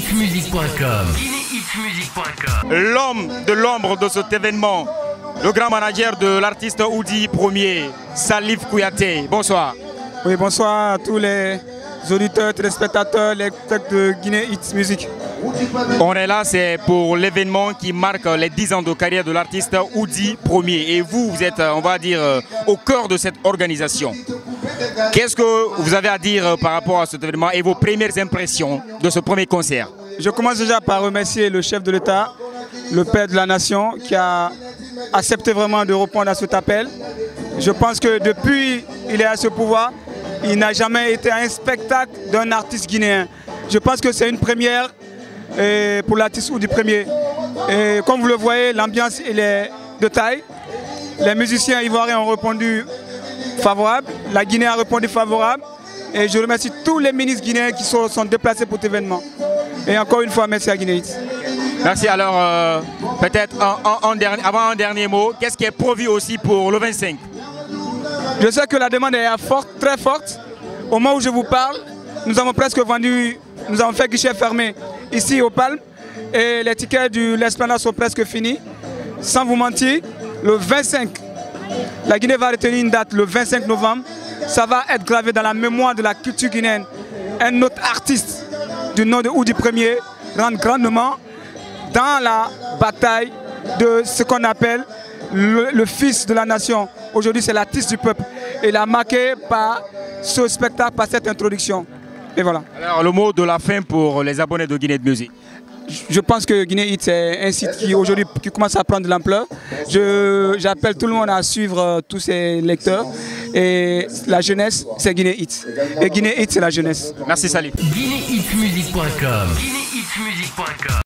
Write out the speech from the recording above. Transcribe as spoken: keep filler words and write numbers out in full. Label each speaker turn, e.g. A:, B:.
A: hits music point com. guinée hits music point com.
B: L'homme de l'ombre de cet événement, le grand manager de l'artiste Oudi Premier, Salif Kouyaté. Bonsoir.
C: Oui, bonsoir à tous les auditeurs, téléspectateurs, les spectateurs de Guinée Hits Music.
B: On est là, c'est pour l'événement qui marque les dix ans de carrière de l'artiste Oudi Premier. Et vous, vous êtes, on va dire, au cœur de cette organisation. Qu'est-ce que vous avez à dire par rapport à cet événement et vos premières impressions de ce premier concert?
C: Je commence déjà par remercier le chef de l'État, le père de la nation, qui a accepté vraiment de répondre à cet appel. Je pense que depuis qu'il est à ce pouvoir, il n'a jamais été à un spectacle d'un artiste guinéen. Je pense que c'est une première et pour l'artiste Oudi Premier. Et comme vous le voyez, l'ambiance est de taille. Les musiciens ivoiriens ont répondu favorable, la Guinée a répondu favorable. Et je remercie tous les ministres guinéens qui sont, sont déplacés pour cet événement. Et encore une fois, merci à Guinée Hits.
B: Merci. Alors, euh, peut-être en, en, en dernier, avant un dernier mot, qu'est-ce qui est prévu aussi pour le vingt-cinq?
C: Je sais que la demande est forte, très forte. Au moment où je vous parle, nous avons presque vendu, nous avons fait guichet fermé ici au Palme et les tickets de l'Esplanade sont presque finis. Sans vous mentir, le vingt-cinq, la Guinée va retenir une date le vingt-cinq novembre. Ça va être gravé dans la mémoire de la culture guinéenne. Un autre artiste du nom de Oudi Premier rentre grandement dans la bataille de ce qu'on appelle le, le fils de la nation. Aujourd'hui, c'est l'artiste du peuple. Et il a marqué par ce spectacle, par cette introduction. Et voilà.
B: Alors, le mot de la fin pour les abonnés de Guinée de Musique.
C: Je pense que Guinée Hits est un site qui aujourd'hui qui commence à prendre de l'ampleur. J'appelle tout le monde à suivre tous ses lecteurs. Et la jeunesse, c'est Guinée Hits. Et Guinée Hits, c'est la jeunesse.
B: Merci Salif.
A: guinée hits music point com. guinée hits music point com.